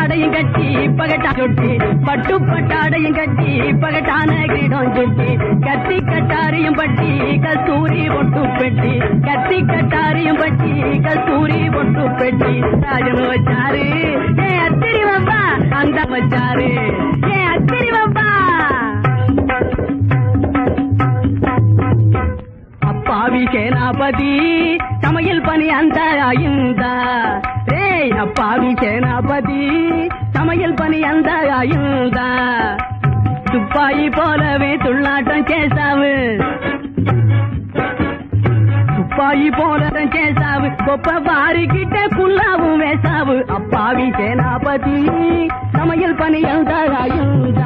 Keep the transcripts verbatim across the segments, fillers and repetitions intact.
பட்டாடையும் கட்டி பகட்டா சுட்டி பட்டு பட்டாடையும் கட்டி பகட்டான கிரீடம் சுட்டி கத்தி கட்டாரியும் பட்டி கஸ்தூரி பொட்டு பெட்டி கத்தி கட்டாரியும் பட்டி கஸ்தூரி பொட்டு பெட்டி ராஜனு வச்சாரு ஏ அத்திரி வம்பா அந்த வச்சாரு ஏ அத்திரி வம்பா அப்பாவி சேனாபதி சமையல் பணி அந்த ஆயுந்தா ரே அப்பாவி சேனாபதி சமையல் பணி அந்த ஆயுந்தா துப்பாயி போலவே துள்ளாட்டம் கேசாவு துப்பாயி போலதான் கேசாவு கொப்ப வாரிக்கிட்ட புல்லாவும் வேசாவு அப்பாவி சேனாபதி சமையல் பணி அந்த ஆயுந்தா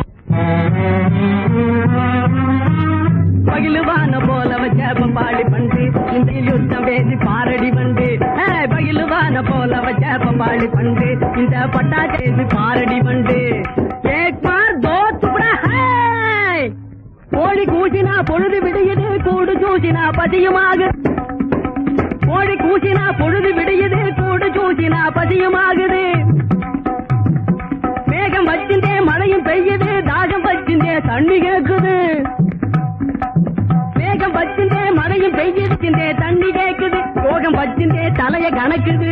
பகிலுவான போல வச்ச பாடி பண்டு இந்த யுத்தம் பேசி பாரடி பண்டு பகிலுவான போல வச்ச பாடி பண்டு இந்த பட்டா பேசி பாரடி பண்டு ஏக்மார் தோ துபடா கோழி கூசினா பொழுது விடுயுது கூடு சூசினா பதியுமாக கோழி கூசினா பொழுது விடுயுது கூடு சூசினா பதியுமாகுது மேகம் வச்சிருந்தே மழையும் பெய்யுது தாகம் வச்சிருந்தே தண்ணி கேக்குது மேகம் வச்சிருந்தே மழையும் பெய்யுது தண்ணி கேக்குது யோகம் வச்சிருந்தே தலைய கணக்குது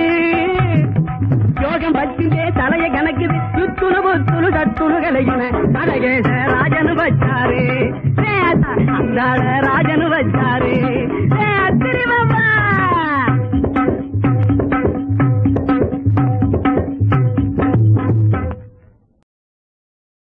யோகம் வச்சிருந்தே தலைய கணக்குது சுத்துணு புத்துணு சத்துணுகளையுன அழகேச ராஜனு வச்சாரு அந்த ராஜனு வச்சாரு அத்திரி